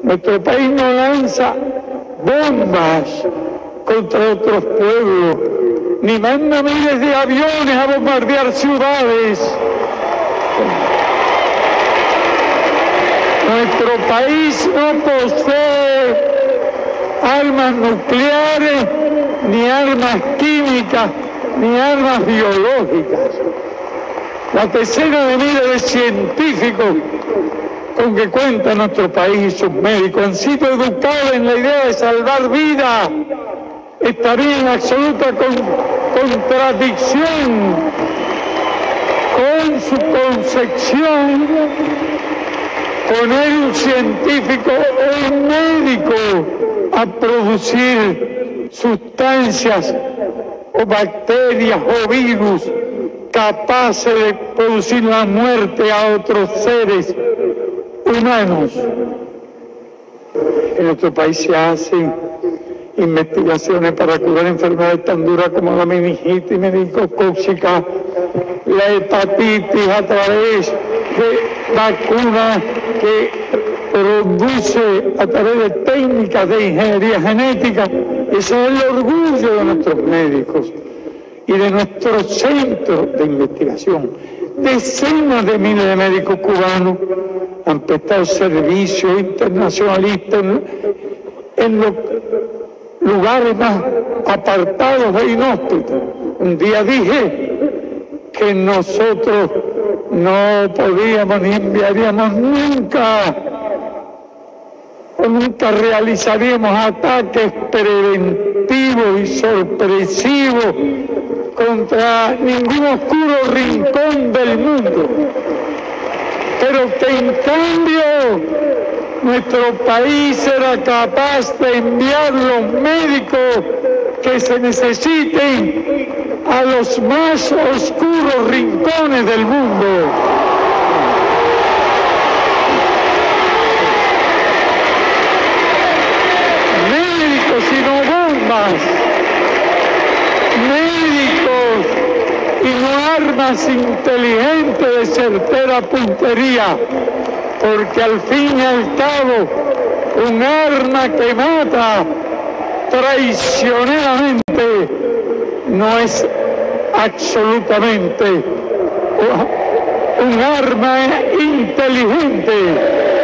Nuestro país no lanza bombas contra otros pueblos, ni manda miles de aviones a bombardear ciudades. Nuestro país no posee armas nucleares, ni armas químicas, ni armas biológicas. La decena de miles de científicos con que cuenta nuestro país y sus médicos han sido educados en la idea de salvar vidas. Estaría en absoluta contradicción con su concepción poner un científico o un médico a producir sustancias o bacterias o virus capaces de producir la muerte a otros seres humanos. En nuestro país se hacen investigaciones para curar enfermedades tan duras como la meningitis meningocócica, la hepatitis a través de vacunas que produce a través de técnicas de ingeniería genética. Ese es el orgullo de nuestros médicos y de nuestros centros de investigación. Decenas de miles de médicos cubanos han prestado servicios internacionalistas en los lugares más apartados e inhóspitos. Un día dije que nosotros no podíamos ni enviaríamos nunca realizaríamos ataques preventivos y sorpresivos contra ningún oscuro rincón del mundo, pero que en cambio nuestro país era capaz de enviar los médicos que se necesiten a los más oscuros rincones del mundo. Médicos y no bombas, médicos y no armas inteligentes de certera puntería, porque al fin y al cabo un arma que mata traicioneramente no es absolutamente un arma inteligente.